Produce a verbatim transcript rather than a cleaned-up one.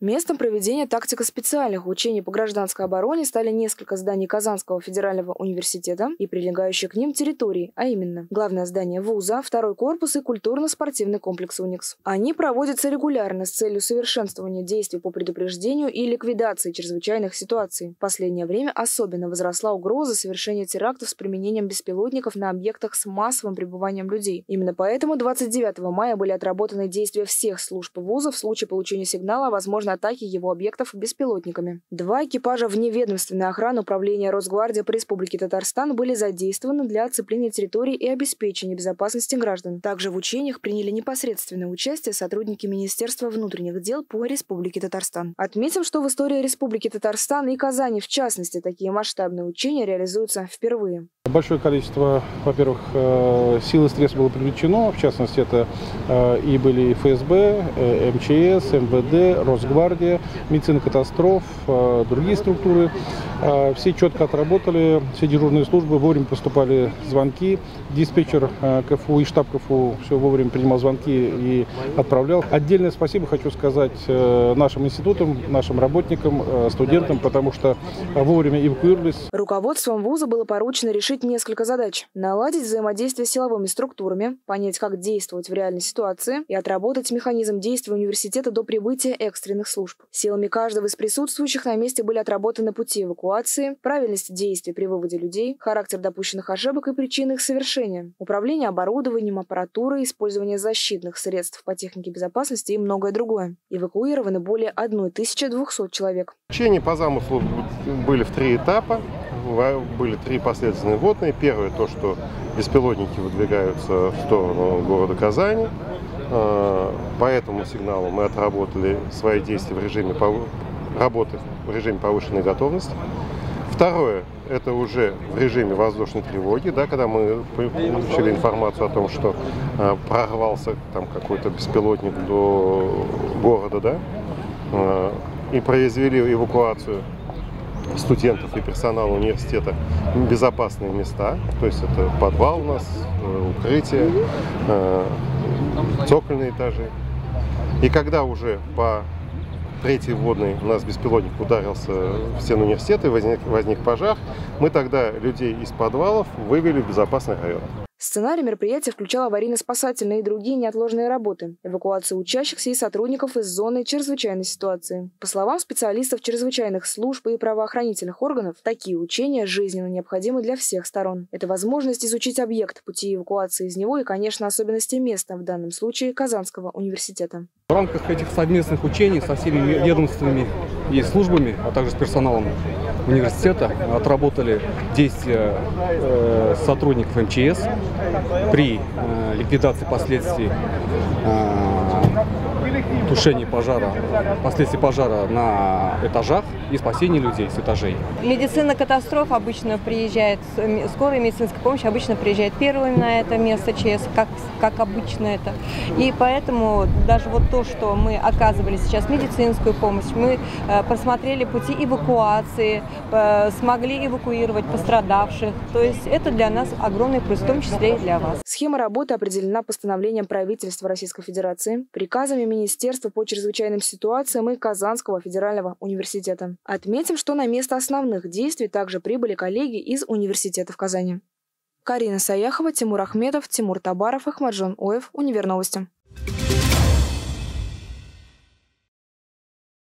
Местом проведения тактико-специальных учений по гражданской обороне стали несколько зданий Казанского федерального университета и прилегающие к ним территории, а именно главное здание вуза, второй корпус и культурно-спортивный комплекс «Уникс». Они проводятся регулярно с целью совершенствования действий по предупреждению и ликвидации чрезвычайных ситуаций. В последнее время особенно возросла угроза совершения терактов с применением беспилотников на объектах с массовым пребыванием людей. Именно поэтому двадцать девятого мая были отработаны действия всех служб вуза в случае получения сигнала о возможной атаки его объектов беспилотниками. Два экипажа вневедомственной охраны Управления Росгвардии по Республике Татарстан были задействованы для оцепления территорий и обеспечения безопасности граждан. Также в учениях приняли непосредственное участие сотрудники Министерства внутренних дел по Республике Татарстан. Отметим, что в истории Республики Татарстан и Казани, в частности, такие масштабные учения реализуются впервые. Большое количество, во-первых, сил и средств было привлечено, в частности, это и были эф эс бэ, эм че эс, эм вэ дэ, Росгвардия, медицина катастроф, другие структуры. Все четко отработали, все дежурные службы, вовремя поступали звонки, диспетчер ка эф у и штаб ка эф у все вовремя принимал звонки и отправлял. Отдельное спасибо хочу сказать нашим институтам, нашим работникам, студентам, потому что вовремя эвакуировались. Руководством вуза было поручено решить несколько задач: наладить взаимодействие с силовыми структурами, понять, как действовать в реальной ситуации и отработать механизм действия университета до прибытия экстренных служб. Силами каждого из присутствующих на месте были отработаны пути эвакуации, правильность действий при выводе людей, характер допущенных ошибок и причины их совершения, управление оборудованием, аппаратурой, использование защитных средств по технике безопасности и многое другое. Эвакуированы более тысячи двухсот человек. Учения по замыслу были в три этапа. Были три последовательные вводные. Первое, то, что беспилотники выдвигаются в сторону города Казани. По этому сигналу мы отработали свои действия в режиме работы в режиме повышенной готовности. Второе, это уже в режиме воздушной тревоги, да, когда мы получили информацию о том, что прорвался там какой-то беспилотник до города, да, и произвели эвакуацию студентов и персонала университета в безопасные места, то есть это подвал у нас, укрытие, цокольные этажи. И когда уже по третьей вводной у нас беспилотник ударился в стену университета и возник, возник пожар, мы тогда людей из подвалов вывели в безопасный район. Сценарий мероприятия включал аварийно-спасательные и другие неотложные работы, эвакуацию учащихся и сотрудников из зоны чрезвычайной ситуации. По словам специалистов чрезвычайных служб и правоохранительных органов, такие учения жизненно необходимы для всех сторон. Это возможность изучить объект, пути эвакуации из него и, конечно, особенности места, в данном случае Казанского университета. В рамках этих совместных учений со всеми ведомствами и службами, а также с персоналом университета отработали действия э, сотрудников эм че эс при э, ликвидации последствий э, тушения пожара, последствий пожара на этажах и спасения людей с этажей. Медицина катастроф обычно приезжает, скорая медицинская помощь обычно приезжает первыми на это место ЧС, как, как обычно это. И поэтому даже вот то, что мы оказывали сейчас медицинскую помощь, мы э, просмотрели пути эвакуации, э, смогли эвакуировать пострадавших. То есть это для нас огромный плюс, в том числе и для вас. Схема работы определена постановлением правительства Российской Федерации, приказами Министерства по чрезвычайным ситуациям и Казанского федерального университета. Отметим, что на место основных действий также прибыли коллеги из университета в Казани. Карина Саяхова, Тимур Ахмедов, Тимур Табаров, Ахмаджон Оев, Универновости.